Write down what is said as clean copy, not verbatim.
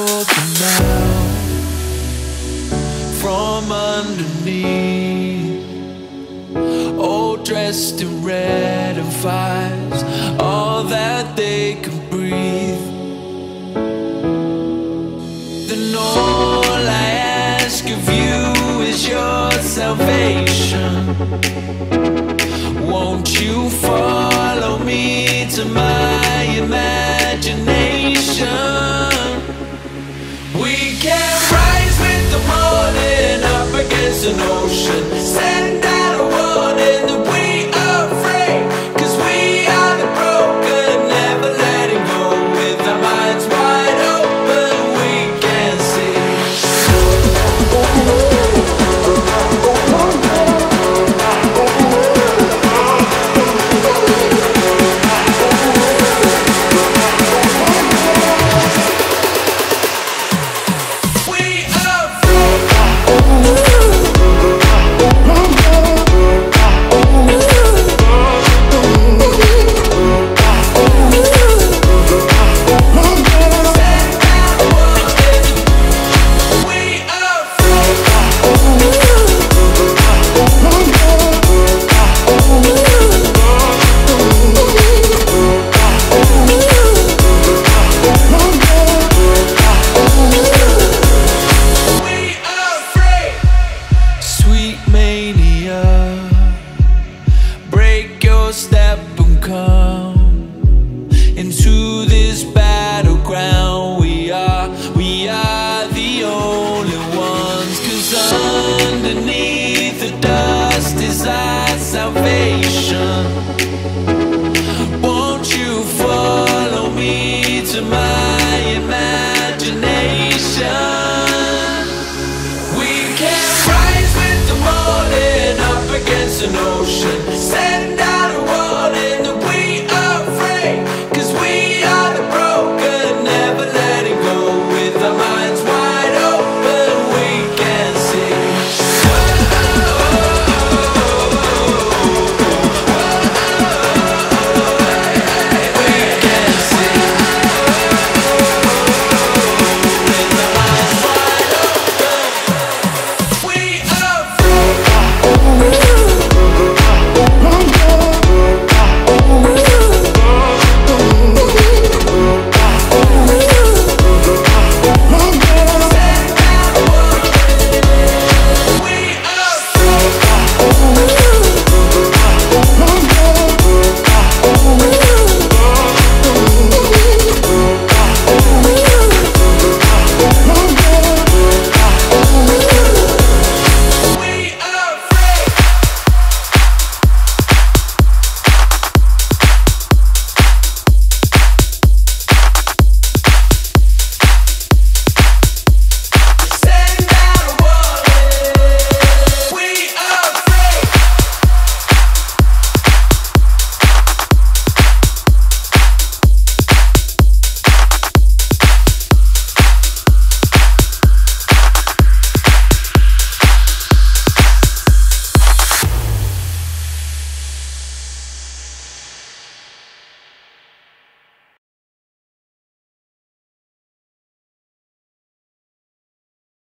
looking out from underneath, all dressed in red and fires, all that they can breathe. Then all I ask of you is your salvation. Won't you follow me to my imagination? We can rise with the morning up against an ocean, send out a warning that we are afraid, 'cause we are the broken, never letting go. With our minds wide open, we can see. Step and come into this battleground. We are the only ones, 'cause underneath the dust is our salvation. Won't you follow me to my